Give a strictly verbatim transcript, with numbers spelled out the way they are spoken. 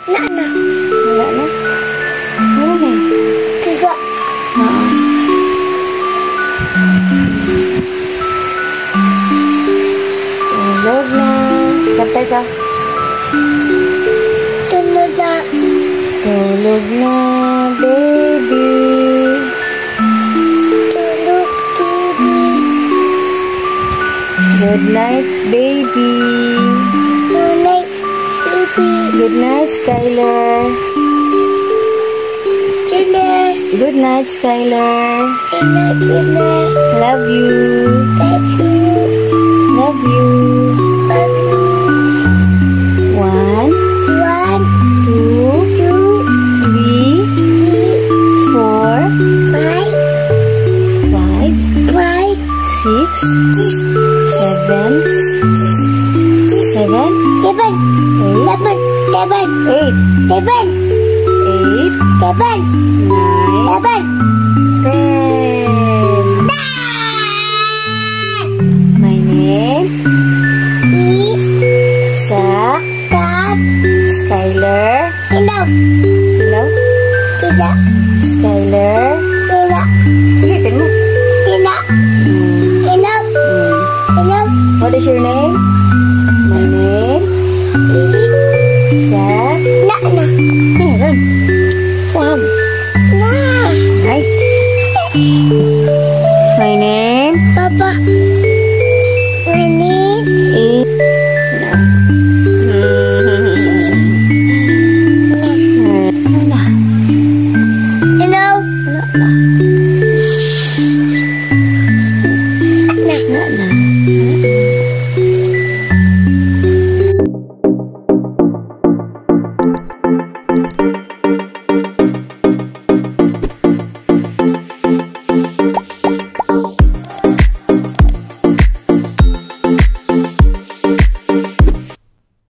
Na na. Wala na? Wala na eh. Tiga. Oo. Tulog na. Kaptay ka. Tulog na. Tulog na, baby. Tulog, baby. Good night, baby. Good night, baby. Good night, Skylar. Dinner. Good night, Skylar. Dinner, dinner. Love you. Love you. Love you. Love you. One, One, two, two, three, three, four, five, five, five, six, six, seven, seven, seven, seven, seven, eight, seven, eight, seven, nine, seven. ten. My name Is Sak that Skylar. enough? Hello? Tidak, Skylar. tidak, Ulitin mo. tidak. Hmm. Enough, Hmm. enough. What is your name? My name Sak. Na, na, Meron. Wow. na. Ay. My name Papa,